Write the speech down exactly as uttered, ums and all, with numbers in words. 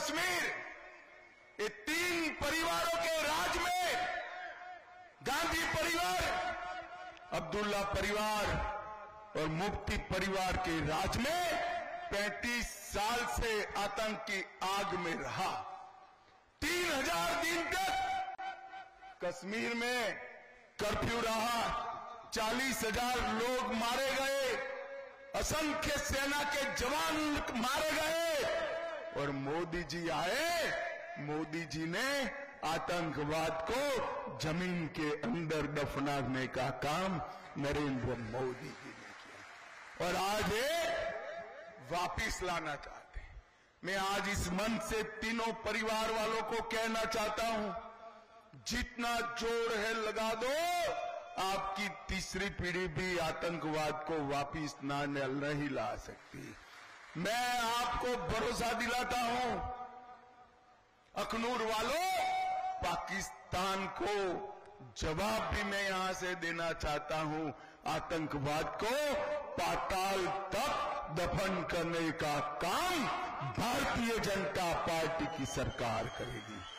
कश्मीर, ये तीन परिवारों के राज में गांधी परिवार, अब्दुल्ला परिवार और मुफ्ती परिवार के राज में पैंतीस साल से आतंक की आग में रहा। तीन हजार दिन तक कश्मीर में कर्फ्यू रहा, चालीस हजार लोग मारे गए, असंख्य सेना के जवान मारे गए और मोदी जी आए। मोदी जी ने आतंकवाद को जमीन के अंदर दफनाने का काम नरेंद्र मोदी जी ने किया और आज ये वापिस लाना चाहते हैं। मैं आज इस मंच से तीनों परिवार वालों को कहना चाहता हूं, जितना जोर है लगा दो, आपकी तीसरी पीढ़ी भी आतंकवाद को वापिस ना नहीं ला सकती। मैं आपको भरोसा दिलाता हूं, अखनूर वालों, पाकिस्तान को जवाब भी मैं यहां से देना चाहता हूं। आतंकवाद को पाताल तक दफन करने का काम भारतीय जनता पार्टी की सरकार करेगी।